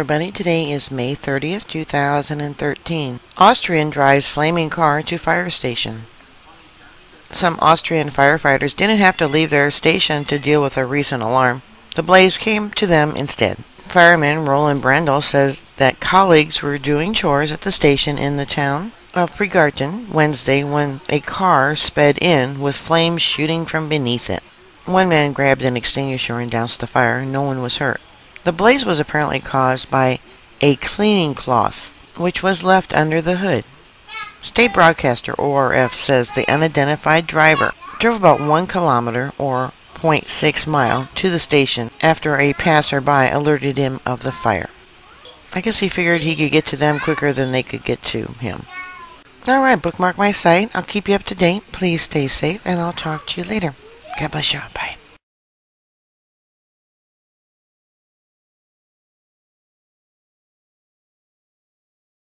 everybody. Today is May 30th, 2013. Austrian drives flaming car to fire station. Some Austrian firefighters didn't have to leave their station to deal with a recent alarm. The blaze came to them instead. Fireman Roland Brandel says that colleagues were doing chores at the station in the town of Pregarten Wednesday when a car sped in with flames shooting from beneath it. One man grabbed an extinguisher and doused the fire. No one was hurt. The blaze was apparently caused by a cleaning cloth, which was left under the hood. State broadcaster ORF says the unidentified driver drove about 1 kilometer or 0.6 mile to the station after a passerby alerted him of the fire. I guess he figured he could get to them quicker than they could get to him. Alright, bookmark my site. I'll keep you up to date. Please stay safe, and I'll talk to you later. God bless you. Bye.